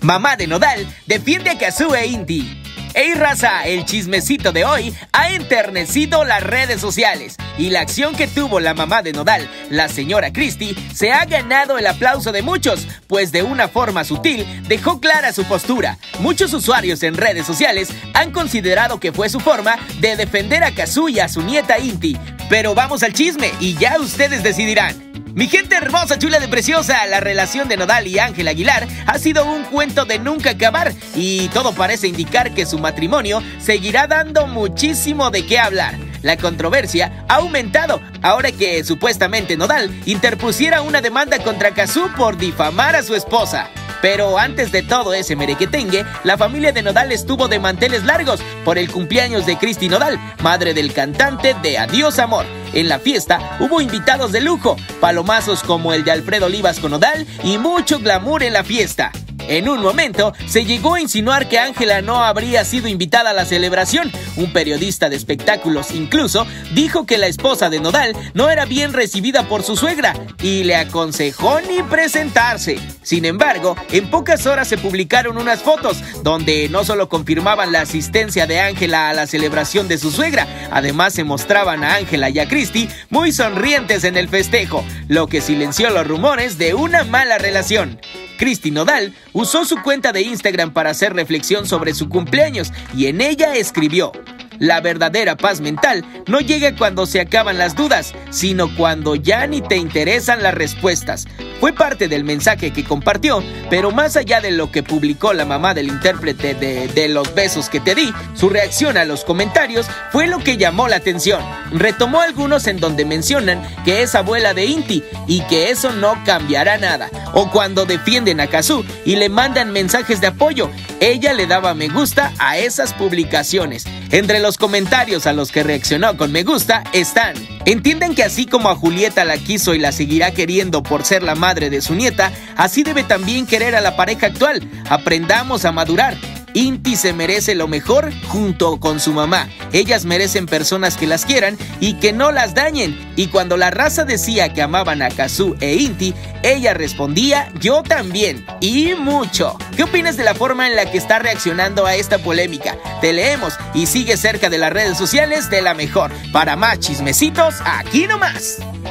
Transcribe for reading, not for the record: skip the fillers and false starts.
Mamá de Nodal defiende a Kazú e Inti. ¡Ey, raza! El chismecito de hoy ha enternecido las redes sociales y la acción que tuvo la mamá de Nodal, la señora Cristi, se ha ganado el aplauso de muchos, pues de una forma sutil dejó clara su postura. Muchos usuarios en redes sociales han considerado que fue su forma de defender a Kazú y a su nieta Inti. Pero vamos al chisme y ya ustedes decidirán. Mi gente hermosa, chula de preciosa, la relación de Nodal y Ángela Aguilar ha sido un cuento de nunca acabar y todo parece indicar que su matrimonio seguirá dando muchísimo de qué hablar. La controversia ha aumentado ahora que supuestamente Nodal interpusiera una demanda contra Kazú por difamar a su esposa. Pero antes de todo ese merequetengue, la familia de Nodal estuvo de manteles largos por el cumpleaños de Cristi Nodal, madre del cantante de Adiós Amor. En la fiesta hubo invitados de lujo, palomazos como el de Alfredo Olivas con Nodal y mucho glamour en la fiesta. En un momento se llegó a insinuar que Ángela no habría sido invitada a la celebración. Un periodista de espectáculos incluso dijo que la esposa de Nodal no era bien recibida por su suegra y le aconsejó ni presentarse. Sin embargo, en pocas horas se publicaron unas fotos donde no solo confirmaban la asistencia de Ángela a la celebración de su suegra, además se mostraban a Ángela y a Cristi muy sonrientes en el festejo, lo que silenció los rumores de una mala relación. Cristi Nodal usó su cuenta de Instagram para hacer reflexión sobre su cumpleaños y en ella escribió: la verdadera paz mental no llega cuando se acaban las dudas, sino cuando ya ni te interesan las respuestas. Fue parte del mensaje que compartió, pero más allá de lo que publicó la mamá del intérprete de Los besos que te di, su reacción a los comentarios fue lo que llamó la atención. Retomó algunos en donde mencionan que es abuela de Inti y que eso no cambiará nada. O cuando defienden a Kazú y le mandan mensajes de apoyo, ella le daba me gusta a esas publicaciones. Entre los comentarios a los que reaccionó con me gusta están: entienden que así como a Julieta la quiso y la seguirá queriendo por ser la madre de su nieta, así debe también querer a la pareja actual. Aprendamos a madurar. Inti se merece lo mejor junto con su mamá. Ellas merecen personas que las quieran y que no las dañen. Y cuando la raza decía que amaban a Kazú e Inti, ella respondía: yo también, y mucho. ¿Qué opinas de la forma en la que está reaccionando a esta polémica? Te leemos y sigue cerca de las redes sociales de La Mejor. Para más chismecitos, aquí nomás.